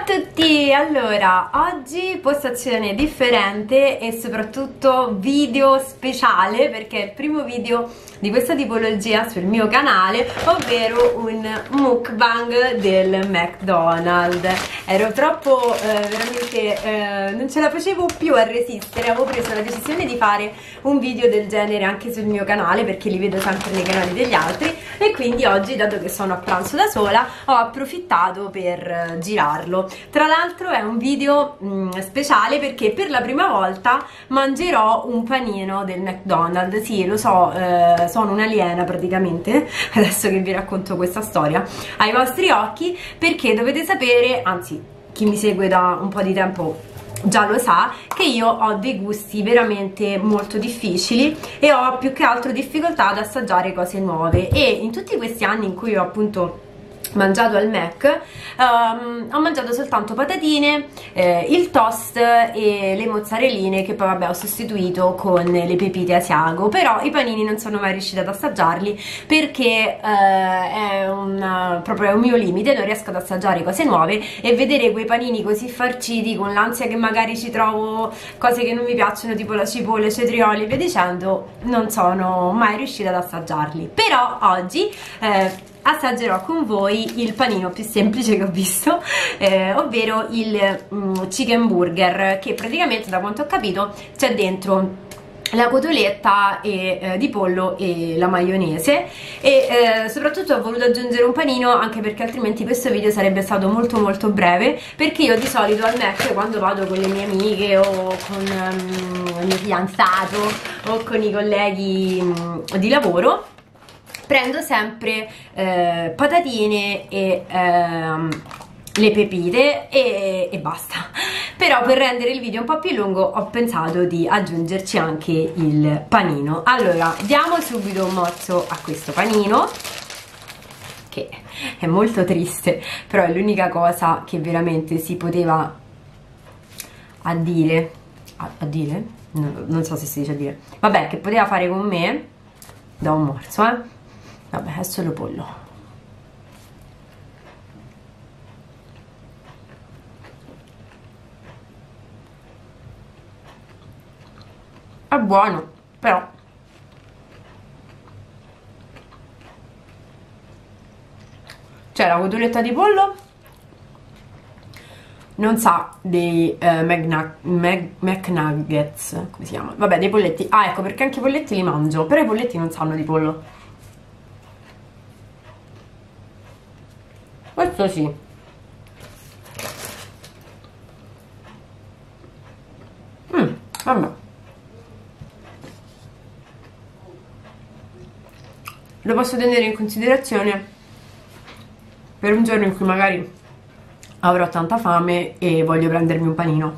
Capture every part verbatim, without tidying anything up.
tutti, allora oggi postazione differente e soprattutto video speciale perché è il primo video di questa tipologia sul mio canale, ovvero un mukbang del McDonald's. Ero troppo eh, veramente eh, non ce la facevo più a resistere, avevo preso la decisione di fare un video del genere anche sul mio canale perché li vedo sempre nei canali degli altri e quindi oggi, dato che sono a pranzo da sola, ho approfittato per eh, girarlo. Tra l'altro è un video mh, speciale perché per la prima volta mangerò un panino del McDonald's. Sì, lo so, eh, sono un'aliena praticamente adesso che vi racconto questa storia ai vostri occhi, perché dovete sapere, anzi chi mi segue da un po' di tempo già lo sa, che io ho dei gusti veramente molto difficili e ho più che altro difficoltà ad assaggiare cose nuove, e in tutti questi anni in cui ho appunto mangiato al Mac um, ho mangiato soltanto patatine, eh, il toast e le mozzarelline, che poi vabbè ho sostituito con le pepite Asiago. Però i panini non sono mai riuscita ad assaggiarli perché eh, è un, proprio un mio limite, non riesco ad assaggiare cose nuove, e vedere quei panini così farciti con l'ansia che magari ci trovo cose che non mi piacciono tipo la cipolla, i cetrioli e via dicendo, non sono mai riuscita ad assaggiarli. Però oggi eh, assaggerò con voi il panino più semplice che ho visto, eh, ovvero il mm, chicken burger, che praticamente, da quanto ho capito, c'è dentro la cotoletta e, eh, di pollo e la maionese, e eh, soprattutto ho voluto aggiungere un panino anche perché altrimenti questo video sarebbe stato molto molto breve, perché io di solito al Mac, quando vado con le mie amiche o con um, il mio fidanzato o con i colleghi um, di lavoro, prendo sempre eh, patatine e ehm, le pepite e, e basta. Però per rendere il video un po' più lungo ho pensato di aggiungerci anche il panino. Allora, diamo subito un morso a questo panino, che è molto triste, però è l'unica cosa che veramente si poteva a dire a, a dire? No, non so se si dice a dire, vabbè, che poteva fare con me. Da un morso, eh vabbè, è solo pollo. È buono, però cioè la cotoletta di pollo non sa dei eh, McNuggets, come si chiama? Vabbè, dei polletti. Ah, ecco, perché anche i polletti li mangio, però i polletti non sanno di pollo. Questo sì. Mm, vabbè. Lo posso tenere in considerazione per un giorno in cui magari avrò tanta fame e voglio prendermi un panino.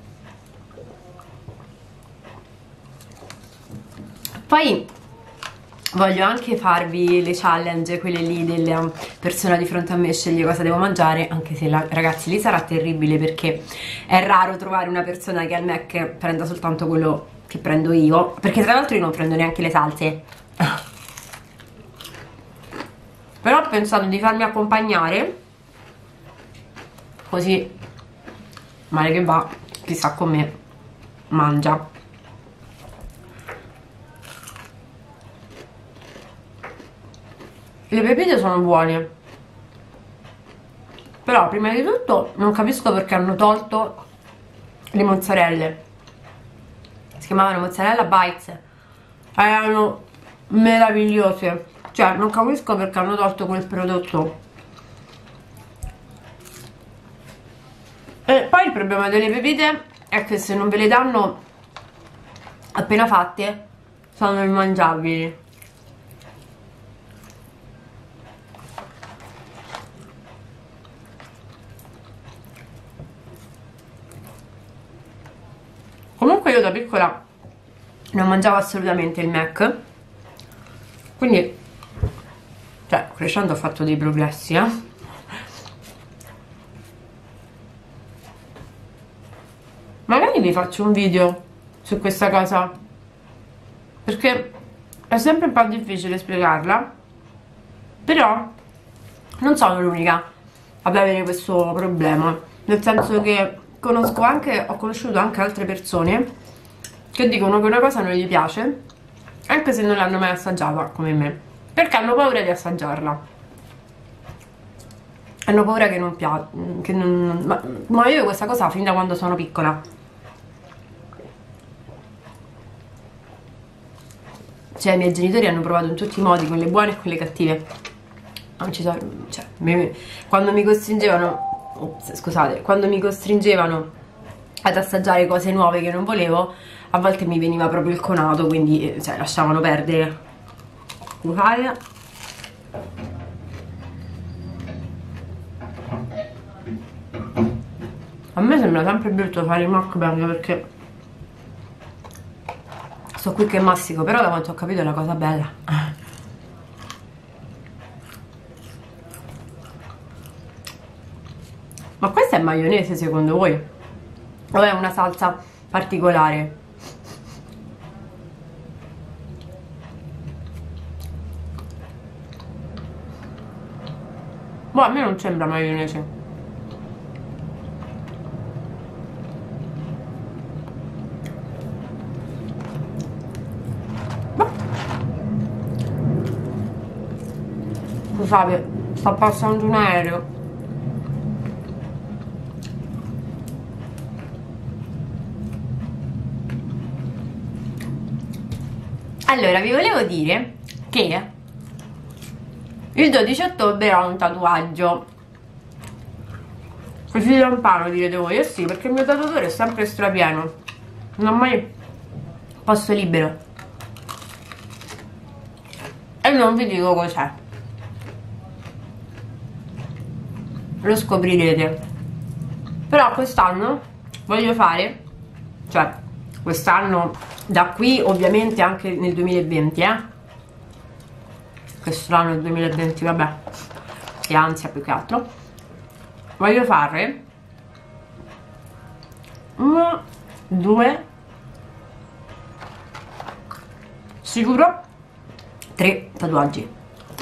Poi voglio anche farvi le challenge, quelle lì della persona di fronte a me sceglie cosa devo mangiare, anche se la, ragazzi, lì sarà terribile perché è raro trovare una persona che al Mac prenda soltanto quello che prendo io, perché tra l'altro io non prendo neanche le salse. Però ho pensato di farmi accompagnare, così male che va, chissà come mangia. Le pepite sono buone, però prima di tutto non capisco perché hanno tolto le mozzarelle. Si chiamavano mozzarella bites, erano meravigliose, cioè non capisco perché hanno tolto quel prodotto. E poi il problema delle pepite è che se non ve le danno appena fatte sono immangiabili. Comunque io da piccola non mangiavo assolutamente il Mac, quindi cioè crescendo ho fatto dei progressi, eh? Magari vi faccio un video su questa cosa, perché è sempre un po' difficile spiegarla, però non sono l'unica ad avere questo problema. nel senso che conosco anche, ho conosciuto anche altre persone che dicono che una cosa non gli piace anche se non l'hanno mai assaggiata come me, perché hanno paura di assaggiarla, hanno paura che non piace, che non, ma, ma io questa cosa fin da quando sono piccola, cioè i miei genitori hanno provato in tutti i modi, quelle buone e quelle cattive, non ci sono, cioè, mi, quando mi costringevano, ops, scusate, quando mi costringevano ad assaggiare cose nuove che non volevo, a volte mi veniva proprio il conato, quindi cioè, lasciavano perdere. Scusate. A me sembra sempre brutto fare i mukbang perché sto qui che mastico, però da quanto ho capito è la cosa bella. Ma questa è maionese secondo voi? O è una salsa particolare? Boh, a me non sembra maionese. Boh. Scusate, sta passando un aereo. Allora, vi volevo dire che il dodici ottobre ho un tatuaggio. Così lontano, direte voi. Eh sì, perché il mio tatuatore è sempre strapieno, non ho mai posto libero. E non vi dico cos'è, lo scoprirete. Però quest'anno voglio fare, cioè quest'anno, da qui ovviamente anche nel duemilaventi, eh quest'anno nel duemilaventi, vabbè, che ansia più che altro, voglio fare uno, due, sicuro tre tatuaggi.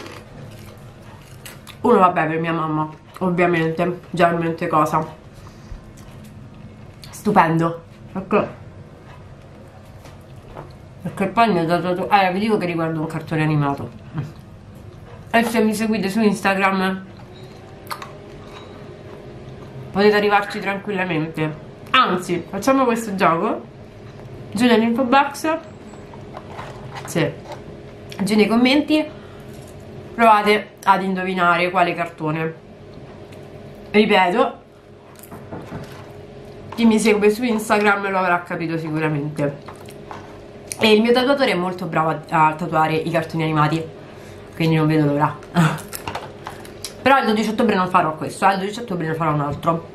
Uno vabbè per mia mamma, ovviamente, già in mente cosa, stupendo, perché perché poi mi ha dato, eh vi dico che riguardo un cartone animato, e se mi seguite su Instagram potete arrivarci tranquillamente. Anzi, facciamo questo gioco giù nell'info box, sì, giù nei commenti provate ad indovinare quale cartone. Ripeto, chi mi segue su Instagram lo avrà capito sicuramente. E il mio tatuatore è molto bravo a, a tatuare i cartoni animati, quindi non vedo l'ora. Però il dodici ottobre non farò questo, eh, il dodici ottobre ne farò un altro.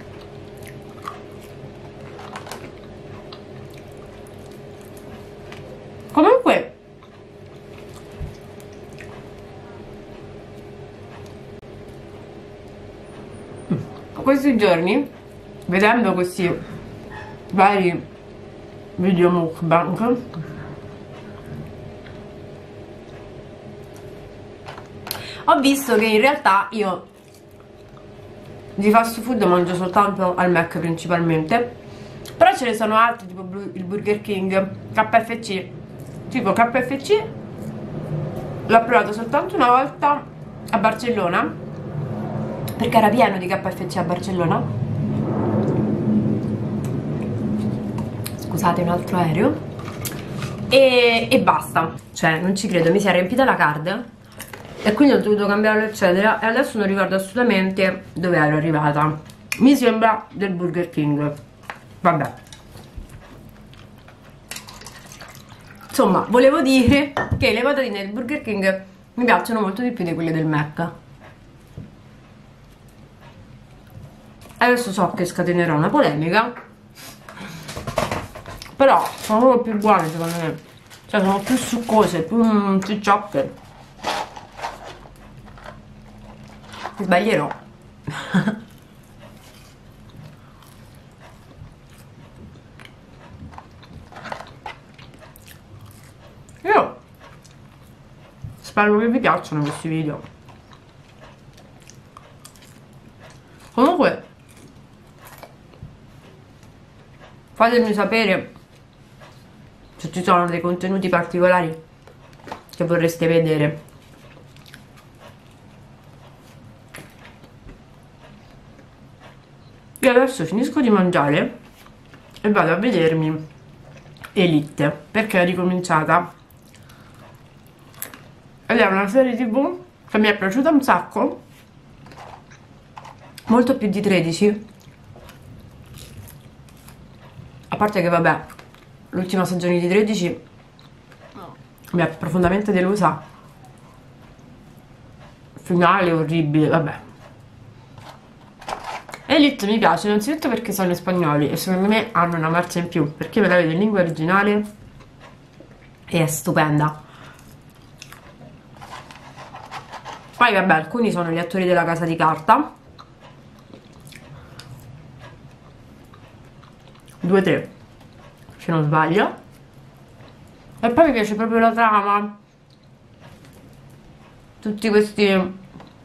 Comunque questi giorni, vedendo questi vari video mukbang, ho visto che in realtà io di fast food mangio soltanto al Mac principalmente, però ce ne sono altri tipo il Burger King, K F C. Tipo K F C l'ho provato soltanto una volta a Barcellona, perché era pieno di K F C a Barcellona. Scusate, un altro aereo. E, e basta, cioè non ci credo, mi si è riempita la card e quindi ho dovuto cambiarlo eccetera, e adesso non ricordo assolutamente dove ero arrivata. Mi sembra del Burger King, vabbè. Insomma, volevo dire che le patatine del Burger King mi piacciono molto di più di quelle del Mac. Adesso so che scatenerò una polemica, però sono proprio più buone secondo me, cioè sono più succose, più cicciocche. Sbaglierò. Io spero che vi piacciono questi video. Comunque fatemi sapere se ci sono dei contenuti particolari che vorreste vedere. Io adesso finisco di mangiare e vado a vedermi Elite, perché è ricominciata ed è una serie tv che mi è piaciuta un sacco, molto più di tredici, a parte che vabbè, l'ultima stagione di tredici mi ha profondamente delusa, finale orribile, vabbè. Elite mi piace innanzitutto perché sono spagnoli e secondo me hanno una marcia in più, perché me la vedo in lingua originale e è stupenda. Poi vabbè, alcuni sono gli attori della Casa di Carta, due tre se non sbaglio, e poi mi piace proprio la trama, tutti questi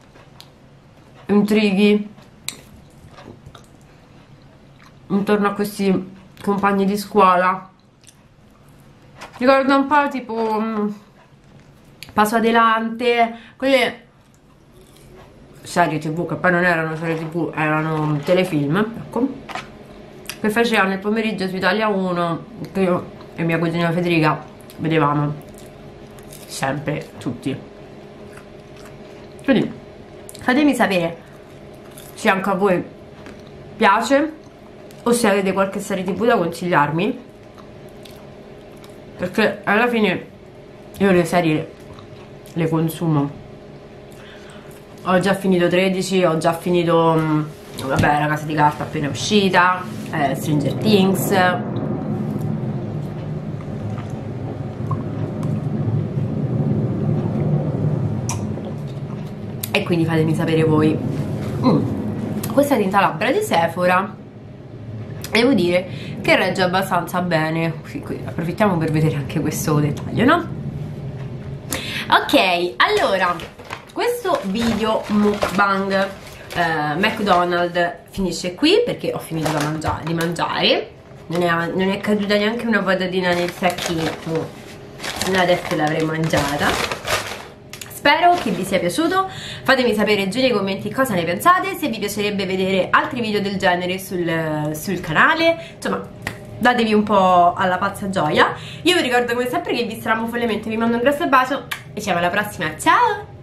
intrighi intorno a questi compagni di scuola. Ricorda un po' tipo um, Paso Adelante, quelle serie tv che poi non erano serie tv, erano telefilm, ecco, che facevano nel pomeriggio su Italia uno, che io e mia cugina Federica vedevamo sempre tutti. Quindi fatemi sapere se anche a voi piace o se avete qualche serie tv da consigliarmi, perché alla fine io le serie le consumo. Ho già finito tredici, ho già finito mh, vabbè, La Casa di Carta appena uscita, eh, Stranger Things, e quindi fatemi sapere voi. mm. Questa tinta labbra di Sephora devo dire che regge abbastanza bene. Qui, qui, approfittiamo per vedere anche questo dettaglio, no? Ok, allora questo video mukbang eh, McDonald's finisce qui, perché ho finito da mangiare, di mangiare, non è, non è caduta neanche una patatina nel sacchetto, adesso l'avrei mangiata. Spero che vi sia piaciuto, fatemi sapere giù nei commenti cosa ne pensate, se vi piacerebbe vedere altri video del genere sul, sul canale, insomma datevi un po' alla pazza gioia. Io vi ricordo come sempre che vi stramo follemente, vi mando un grosso bacio e ci vediamo alla prossima, ciao!